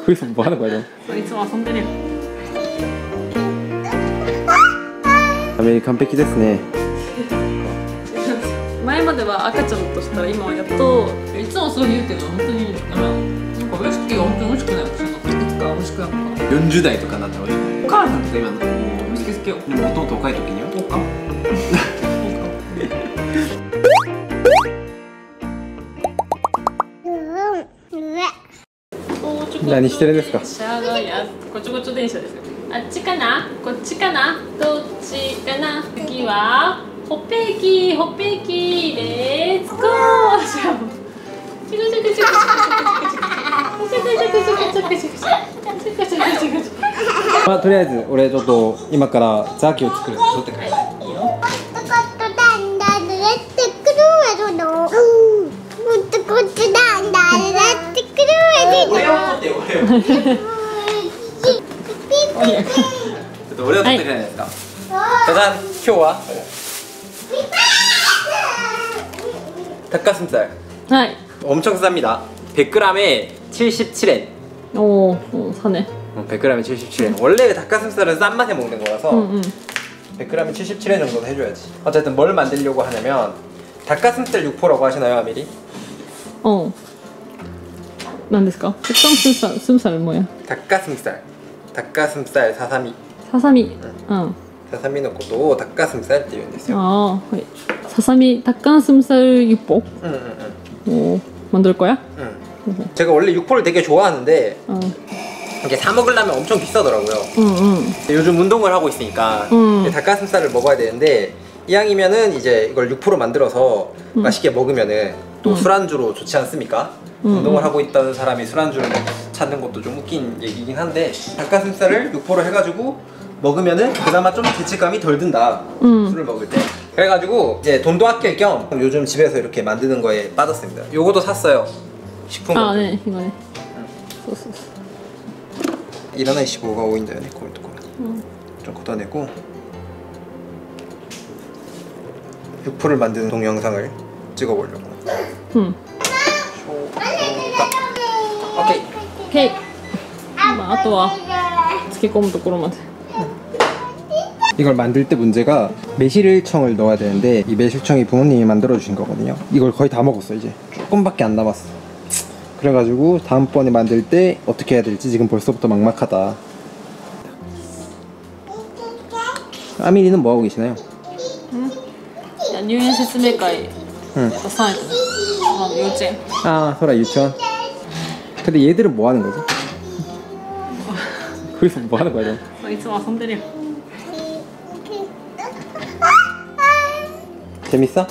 クリスも하는 거야? いつも遊んでるよ。 アメリカ完璧ですね。 前までは赤ちゃんとしたら今はやっといつもそう言うけど本当になんかウイスキーが本当に美味しくない。私のいつか美味しくなった。 40代とかなったらお母さんとか今のウイスキー好きよ。 弟若い時にはそうか。 何してるんですか？ 電車がごちょごちょ電車ですよ。あっちかなこっちかなどっちかな。次はほっぺきほっぺきレッツゴー。 まあとりあえず俺ちょっと今からザーキを作る。取ってくれ。いいよ。ちょっと俺を取ってくれないですか。じゃん、今日は닭가슴살 はい 엄청 쌉니다. 100g에 77엔. 오, 사네. 100g에 77엔. 원래 닭가슴살은 싼 맛에 먹는 거라서 100g에 77엔 정도는 해줘야지. 어쨌든 뭘 만들려고 하냐면 닭가슴살 육포라고 하시나요, 아미리? 何ですか? 닭가슴살은 뭐야? 닭가슴살 사사미. 사사미. 사사미のことを닭가슴살って言うんですよ. 아, 사사미 닭가슴살 육포. 오, 만들 거야? 제가 원래 육포를 되게 좋아하는데 이게 사 먹으려면 엄청 비싸더라고요. 요즘 운동을 하고 있으니까 닭가슴살을 먹어야 되는데 이왕이면은 이제 이걸 육포로 만들어서 맛있게 먹으면은 또 술안주로 좋지 않습니까? 운동을 하고 있던 사람이 술안주를 찾는 것도 좀 웃긴 얘기긴 한데 닭가슴살을 육포로 해가지고 먹으면은 그나마 좀 죄책감이 덜 든다. 술을 먹을 때. 그래가지고 이제 돈도 아낄 겸 요즘 집에서 이렇게 만드는 거에 빠졌습니다. 요거도 샀어요. 식품. 아, 네, 이거네. いらない脂肪が多いんだよね、こういうところに。좀 걷어내고 육포를 만드는 동영상을 찍어보려고. 오케이. 오케이. あとは漬け込むところまで. 이걸 만들 때 문제가 매실청을 넣어야 되는데 이 매실청이 부모님이 만들어 주신 거거든요. 이걸 거의 다 먹었어. 이제 조금밖에 안 남았어. 그래가지고 다음번에 만들 때 어떻게 해야 될지 지금 벌써부터 막막하다. 아미리는 뭐하고 계시나요? 入園説明会出さないとね。幼稚園. 아, 소라 유치원. 근데 얘들은 뭐 하는 거지? 거기서 뭐 하는 거야? いつも遊んでるよ. 재밌어?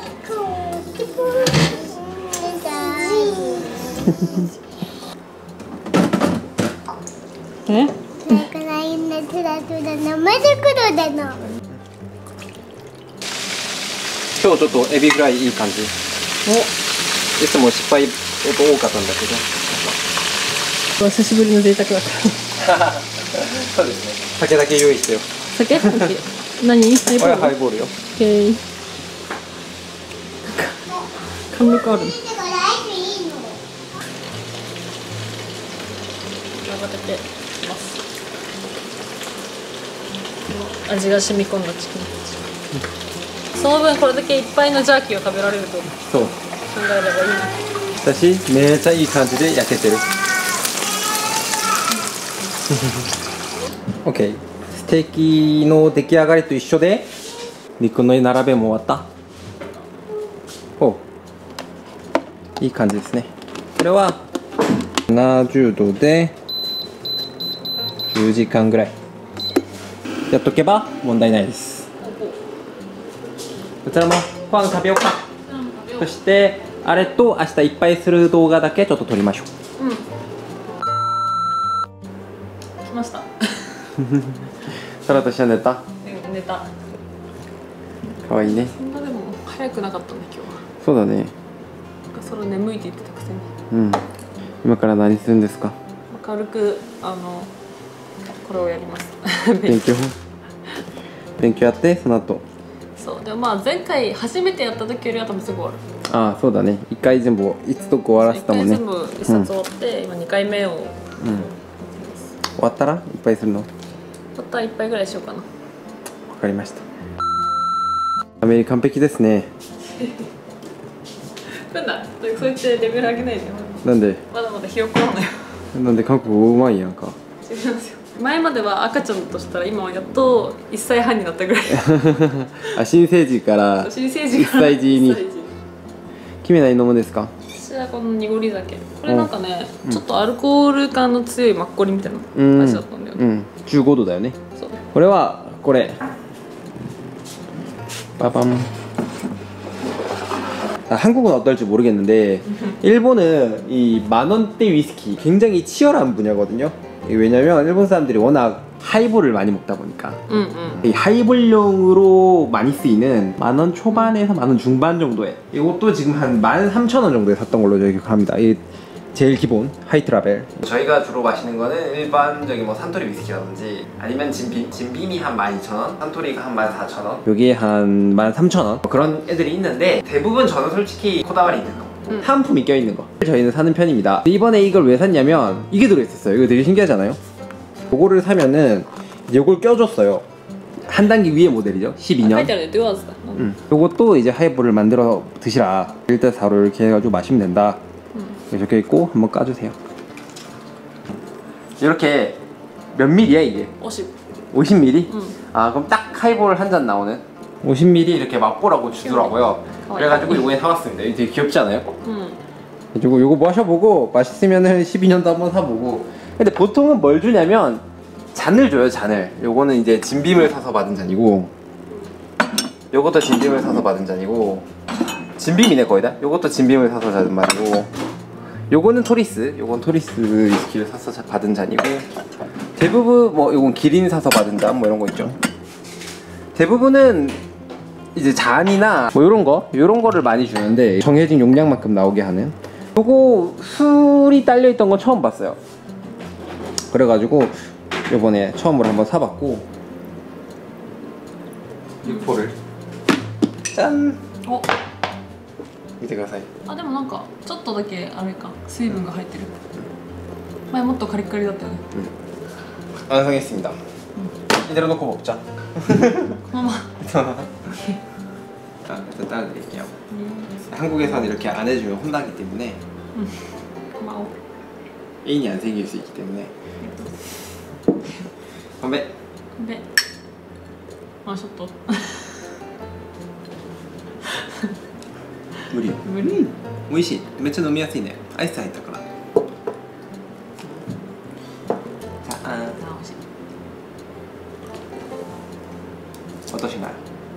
네? 今日ちょっとエビフライいい感じ。いつも失敗多かったんだけど。 久しぶりの贅沢だった。 そうですね。酒だけ用意してよ。 酒？何？ハイボール？ これはハイボールよ。 貫禄ある。泡立てます。味が染み込んだチキン。その分これだけいっぱいのジャーキーを食べられるとそう考えればいいな。 私めっちゃいい感じで焼けてる。OK。ステーキの出来上がりと一緒で肉の並べも終わった。お、いい感じですね。これは70度で10時間ぐらいやっとけば問題ないです。こちらもご飯食べようか。そしてあれと明日いっぱいする動画だけちょっと撮りましょう。 来ました。 サラとしちゃん寝た？ 寝た。 かわいいね。 そんなでも早くなかったね今日は。 そうだね。 なんかそれ眠いって言ってたくせに。 今から何するんですか？ 軽くこれをやります。 勉強やってその後。 そうでもまあ前回初めてやった時よりは多分すぐ終わる。 ああそうだね。一回全部一読終わらせたもんね。 一回全部一冊終わって、今2回目を終わったらいっぱいするの？ また1杯ぐらいしようかな。 わかりました。アメリカ完璧ですね。 なんだ、そう言ってレベル上げないでよ。 なんで？ まだまだひよこなのよ。 なんで韓国語うまいやんか。 違いますよ。前までは赤ちゃんとしたら今はやっと1歳半になったぐらい。 あ、新生児から新生児から 1歳児に。君何飲むんですか？ 私はこの濁り酒。これなんかね、ちょっとアルコール感の強いマッコリみたいな味だったんだよね。 15度だよね。 そう。 これはこれ。빠밤. 한국은 어떨지 모르겠는데 일본은 이 만원대 위스키 굉장히 치열한 분야거든요. 왜냐면 일본 사람들이 워낙 하이볼을 많이 먹다 보니까 이 하이볼용으로 많이 쓰이는 만원 초반에서 만원 중반 정도에 이것도 지금 한 13,000원 정도에 샀던 걸로 저희 기억합니다. 이 제일 기본 하이트 라벨. 저희가 주로 마시는 거는 일반적인 뭐 산토리 위스키라든지 아니면 진빔이 한 12,000원, 산토리가 한 14,000원, 여기에 한 13,000원 그런 애들이 있는데 대부분 저는 솔직히 코다와리 있는 거 사은품이 껴있는 거 저희는 사는 편입니다. 이번에 이걸 왜 샀냐면 이게 들어있었어요. 이거 되게 신기하잖아요. 요거를 사면은 요걸 껴줬어요. 한 단계 위에 모델이죠. 12년. 요것도 이제 하이볼을 만들어 드시라. 1대4로 이렇게 해가지고 마시면 된다. 적혀 있고 한번 까주세요. 이렇게 몇 밀이야 이게? 50ml? 아 그럼 딱 하이볼 한 잔 나오는 50ml 이렇게 맛보라고 주더라고요. 그래가지고 이번에 사왔습니다. 이거 되게 귀엽지 않아요? 그리고 요거 마셔보고 맛있으면은 12년도 한번 사보고. 근데 보통은 뭘 주냐면 잔을 줘요. 잔을. 요거는 이제 진빔을 사서 받은 잔이고 요것도 진빔을 사서 받은 잔이고 진빔이네 거의 다. 요것도 진빔을 사서 받은 잔이고 요거는 토리스, 요건 토리스 위스키를 사서 받은 잔이고 대부분 뭐 요건 기린 사서 받은 잔 뭐 이런 거 있죠. 대부분은 이제 잔이나 뭐 요런 거를 많이 주는데 정해진 용량만큼 나오게 하는. 요거 술이 딸려 있던 건 처음 봤어요. 그래가지고 요번에 처음으로 한번 사봤고 육포를 짠.見てください。 あ、でもなんかちょっとだけあれか水分が入ってる。前もっとカリカリだったよね。 완성했습니다. 이대로 놓고 먹자. 고마워. 자, 일단 따라드릴게요. 한국에서는 이렇게 안 해주면 혼나기 때문에. 고마워. 애인이 안 생길 수 있기 때문에. 건배. 건배. 마셨다. 무리. 오이시. めっちゃ飲みやすいね。アイス入ったから。자, 어떠신가요?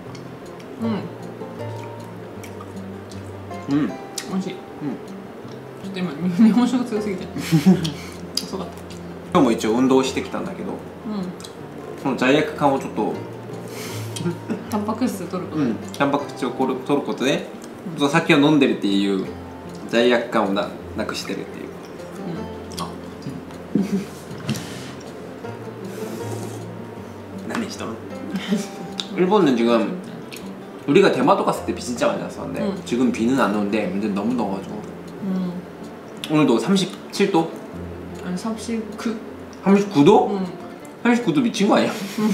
美味しい。ちょっと今日本酒が強すぎて遅かった。 今日も一応運動してきたんだけど、この罪悪感をちょっとタンパク質取ることで、 タンパク質を取ることで、酒を飲んでるっていう罪悪感をなくしてるっていう。何したの? 일본은 지금 우리가 대마도 갔을 때 비 진짜 많이 났었는데 지금 비는 안 오는데 근데 너무 더워가지고 오늘도 37도? 아니 39. 39도? 39도 미친 거 아니야?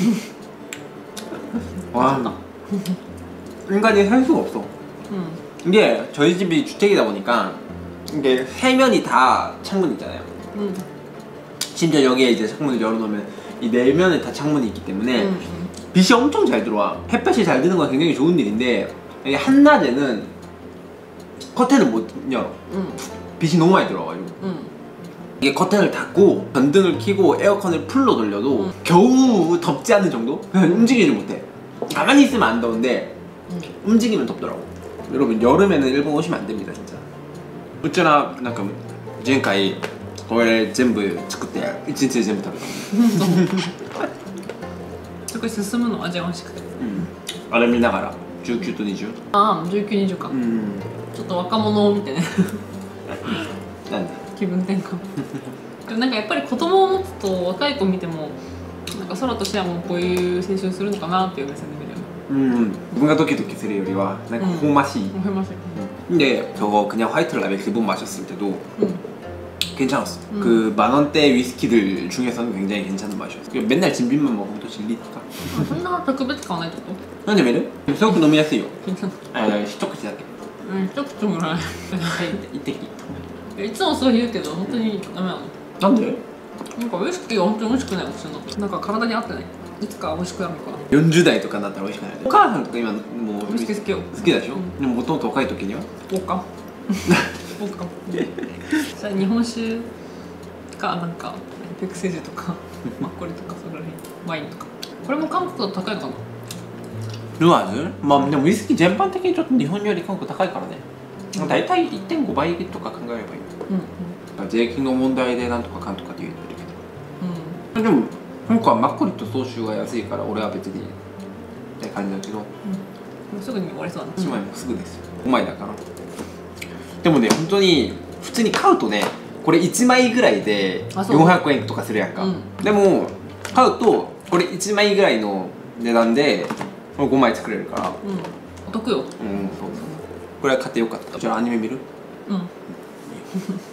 와, 인간이 살 수가 없어. 이게 저희 집이 주택이다 보니까 이게 세 면이 다 창문 있잖아요. 심지어 여기에 이제 창문을 열어놓으면 이 네 면에 다 창문이 있기 때문에 빛이 엄청 잘 들어와. 햇볕이 잘 드는 건 굉장히 좋은 일인데 이게 한낮에는 커튼을 못 열어. 빛이 너무 많이 들어와가지고 이게 커튼을 닫고 전등을 켜고 에어컨을 풀로 돌려도 겨우 덥지 않은 정도? 그냥 움직이지 못해. 가만히 있으면 안 더운데 움직이면 덥더라고. 여러분 여름에는 일본 오시면 안 됩니다 진짜. 우쩌나なんか前回これ全部作って1日で全部食べた。 すごい進むの味が美味しくて。 あれ見ながら19と20。 ああ、19、20か。ちょっと若者を見てね。 なんで？ 気分転換。でもなんかやっぱり子供を持つと若い子見てもなんか空とシアもこういう青春するのかなっていう目線で見るよね。 뭔가 도끼도끼するよりはなんか香맛이. 근데 저거 그냥 화이트 라벨 기본 마셨을 때도 괜찮았어. 그 만원대 위스키들 중에서는 굉장히 괜찮은 맛이었어. 맨날 진빈만 먹으면 또 질리니까. そんな特別感はないってこなんでメルすごく飲みやすいよ。 と괜찮아 一口だけ。 一口もら一滴。 えいつもそう言うけど本当にダメなのなんでなんかウイスキーが本当に美味しくない普通のなんか体に合ってないいつか美味しくなるのかな 40代とかになったら美味しくない。お母さんとか今もうウイスキー好きよ好きでしょ、でももともと若い時にはそうかそうかそれ日本酒かなんかペクセジュとかマッコリとかそれらへんワインとかこれも韓国だと高いのかなルアーズまあでもウイスキー全般的にちょっと日本より韓国高いからね、大体 1.5 倍とか考えればいい。税金の問題でなんとかかんとかって言ってるけど、でも香港はマッコリと総州が安いから俺は別にって感じだけど、 すぐに終わりそうだな姉妹もすぐですよ、うまいだから。でもね本当に普通に買うとねこれ1枚ぐらいで400円とかするやんか、でも買うとこれ1枚ぐらいの値段で5枚作れるから、 お得よそうそう、これは買ってよかった。じゃあアニメ見る？ うん